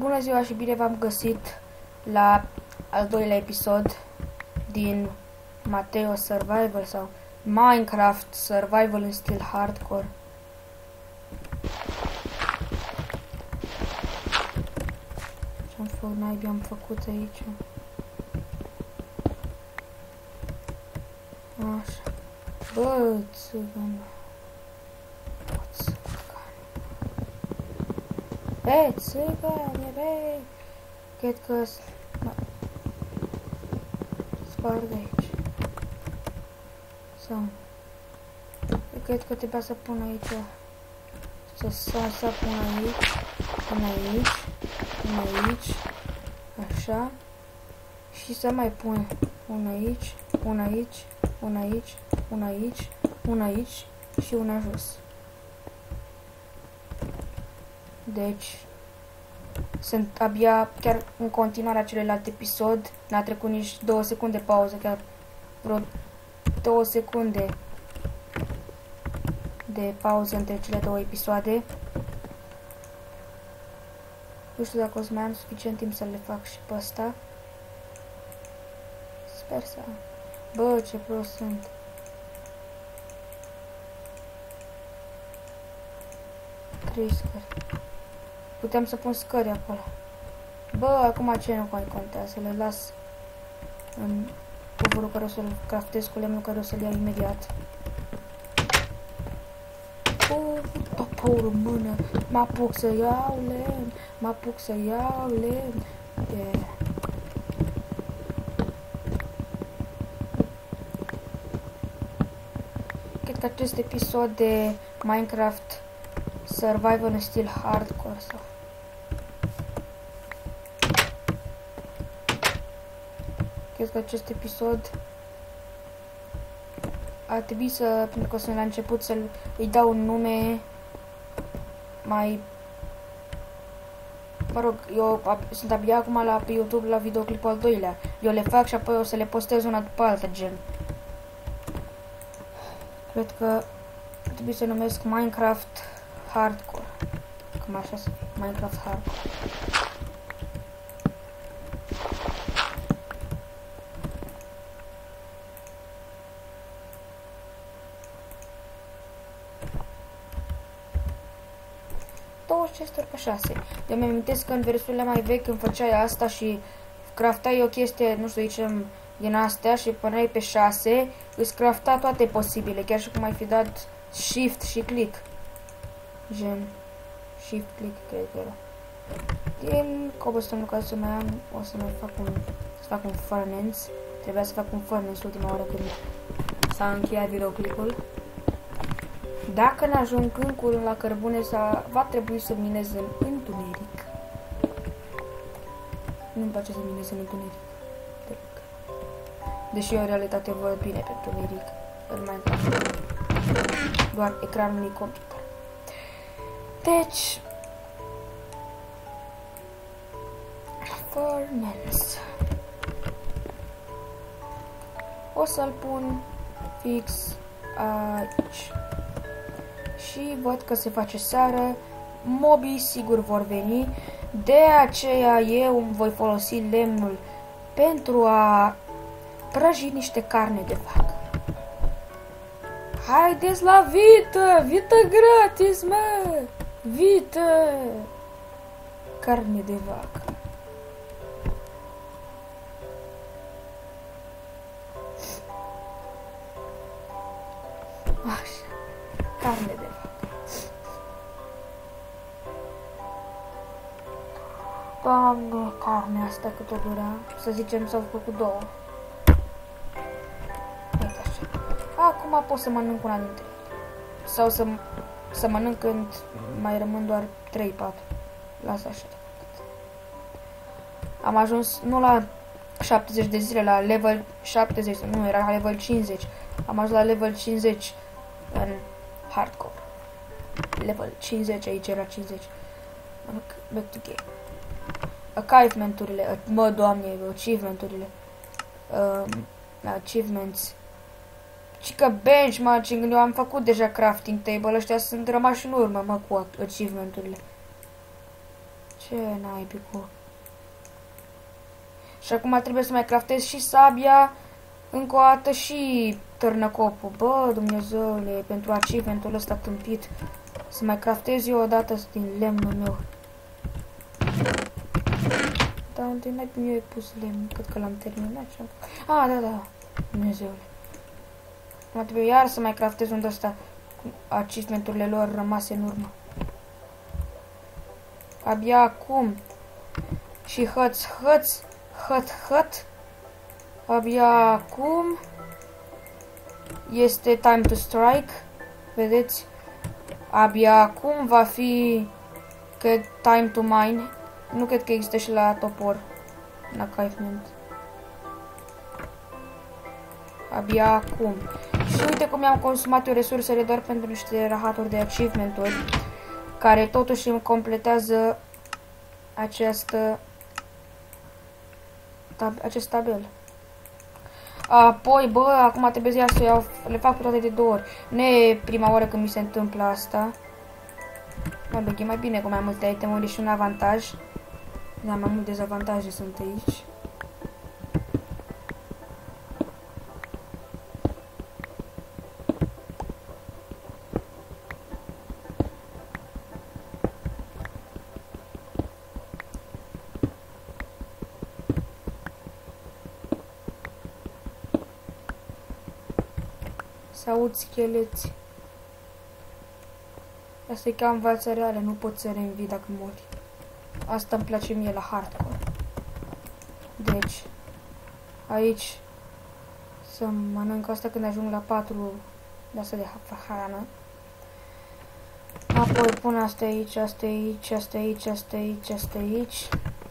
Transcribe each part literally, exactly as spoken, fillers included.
Bună ziua și bine v-am găsit la al doilea episod din Mateo Survival sau Minecraft Survival în stil hardcore. Ce-am făcut, naibii am făcut aici? Așa. Bă, țigănă. Băi, țigăne, băi! Cred că... Spar de aici. Sau... Eu cred că trebuia să pun aici... Să, să, să pun aici... Pun aici... Pun aici... Așa... Și să mai pun... Un aici... Un aici... Un aici... Un aici... Un aici... Și una jos. Deci, sunt abia chiar în continuarea celălalt episod. N-a trecut nici două secunde pauză, chiar vreo două secunde de pauză între cele două episoade. Nu știu dacă o să mai am suficient timp să le fac și pe ăsta. Sper să... Bă, ce prost sunt. Trei scări. Puteam să pun scări acolo. Bă, acum ce nu mai contează, le las în covorul care o să-l craftez cu lemnul care o să-l iau imediat. Oh, toporul în mână, mă apuc să iau lemn, mă apuc să iau lemn. Yeah. Cred că acest episod de Minecraft Survival în stil hardcore sau... Cred că acest episod ar trebui să, pentru că sunt la început, să îi dau un nume mai... Mă rog, eu ab, sunt abia acum la, pe YouTube la videoclipul al doilea. Eu le fac și apoi o să le postez una după alta, gen. Cred că ar trebui să numesc Minecraft Hardcore. Cam așa să fie. Minecraft Hardcore. douăzeci chesturi pe șase. Eu mi amintesc că în versiunile mai vechi când făceai asta și craftai o chestie, nu știu, zicem, din astea și puneai pe șase, îți crafta toate posibile, chiar și cum ai fi dat shift și click. Gen, shift click, cred că era. Din cobblestone care să mai am, o să mai fac un, să fac un furnace. Trebuia să fac un furnace ultima oară când s-a încheiat videoclipul. Dacă n-ajung în curând la cărbune, va trebui să minez în întuneric. Nu-mi place să minez în întuneric. Deși eu în realitate văd bine pe întuneric. În Minecraft. Doar ecranul unui computer. Deci... Furnace. O să-l pun fix aici. Și văd că se face seară. Mobii sigur vor veni. De aceea eu îmi voi folosi lemnul pentru a prăji niște carne de vacă. Haideți la vită! Vită gratis, mă! Vită! Carne de vacă. Așa. Carne de vacă. Doamne, carnea asta cât o dura. Să zicem s-au făcut două. Uite așa. Acum pot să mănânc una dintre ele. Sau să, să mănânc când mai rămân doar trei patru. Lasă așa. Am ajuns nu la șaptezeci de zile, la level șaptezeci. Nu, era la level cincizeci. Am ajuns la level cincizeci în hardcore. Level cincizeci, aici era cincizeci. Back to game. Achievement-urile, mă, doamne, achievement-urile. Um, achievements. Și că benchmarking, eu am făcut deja crafting table, ăștia sunt rămași în urmă, mă, cu achievement-urile. Ce naibii cu... Și acum trebuie să mai craftez și sabia, încă o dată și târnăcopul. Bă, Dumnezeule, pentru achievementul ăsta tâmpit. Să mai craftez eu o dată din lemnul meu. Dar unde n-ai eu ai pus lemn? Cred că l-am terminat. Ah, da, da. Dumnezeule. Mă trebuie iar să mai craftez unde ăsta cu achievementurile lor rămase în urmă. Abia acum. Și hăț, hăț, hăt, hăt. Abia acum este time to strike. Vedeți? Abia acum va fi că time to mine. Nu cred că există și la topor. În achievement. Abia acum. Și uite cum mi-am consumat eu resursele doar pentru niște rahaturi de achievement-uri, care totuși îmi completează această tab acest tabel. Apoi, bă, acum trebuie iar să iau, le fac pe toate de două ori. Nu e prima oară când mi se întâmplă asta. Mă duc, e mai bine cu mai multe itemuri și un avantaj. Da, mai multe dezavantaje sunt aici. Să aud scheleți. Asta e ca în viața reală, nu pot să reînvii dacă mori. Asta îmi place mie la hardcore. Deci, aici să mănânc asta când ajung la patru de asta de hrană. Apoi pun asta aici, asta aici, asta aici, asta aici, asta aici.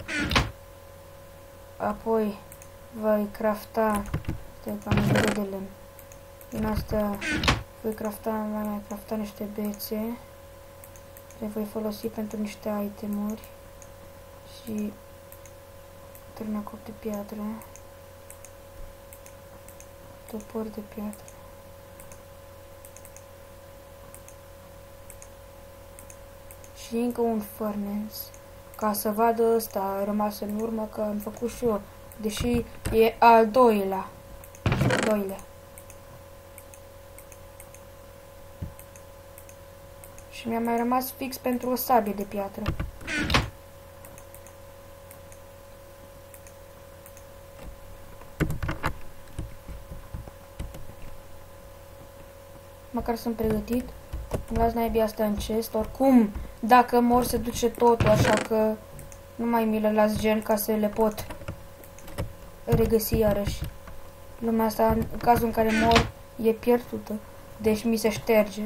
Apoi voi crafta, stai că am nevoie de lemn. Din asta voi crafta, mai mai crafta niște bețe. Le voi folosi pentru niște itemuri. Și târnăcop de piatră. Topor de piatră. Și încă un furnace. Ca să vadă ăsta a rămas în urmă, că am făcut și eu. Deși e al doilea. Al doilea. Și mi-a mai rămas fix pentru o sabie de piatră. Măcar sunt pregătit. Îmi las naibii asta în chest. Oricum, dacă mor se duce totul, așa că nu mai mi le las gen ca să le pot regăsi iarăși. Lumea asta, în cazul în care mor, e pierdută. Deci mi se șterge.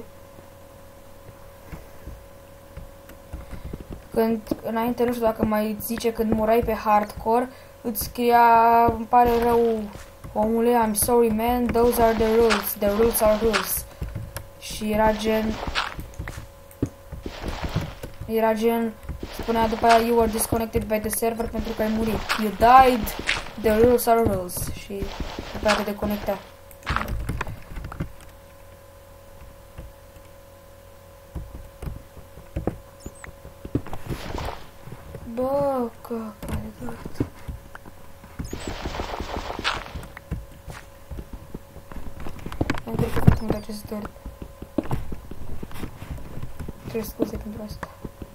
Când, înainte, nu știu dacă mai zice, când morai pe hardcore, îți scria, îmi pare rău, omule, I'm sorry man, those are the rules, the rules are rules. Și era gen, era gen, spunea după aia, you were disconnected by the server pentru că ai murit. You died, the rules are rules. Și după aia te deconecta. Bă, caca de tot. Am trecut foarte mult acest dort. Cer scuze pentru asta.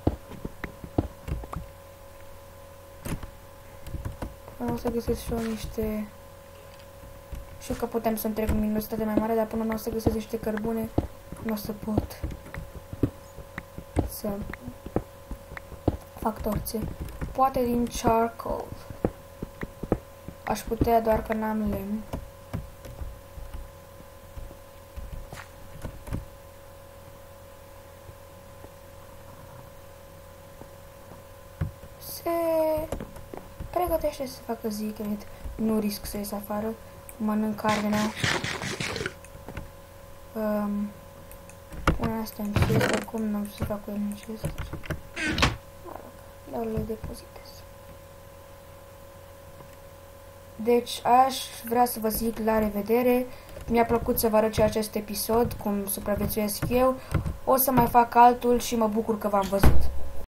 O să găsesc și eu niște... Știu că putem să întreg luminositate mai mare, dar până nu o să găsesc niște cărbune, nu o să pot să fac torțe. Poate din charcoal. Aș putea, doar că n-am lemn. Se pregătește să facă zi, cred. Nu risc să ies afară. Mănânc carnea. Um, pune asta în chest, oricum n-am să fac cu el în chest. Dar le depozitez. Deci aș vrea să vă zic la revedere. Mi-a plăcut să vă arăt și acest episod, cum supraviețuiesc eu. O să mai fac altul și mă bucur că v-am văzut.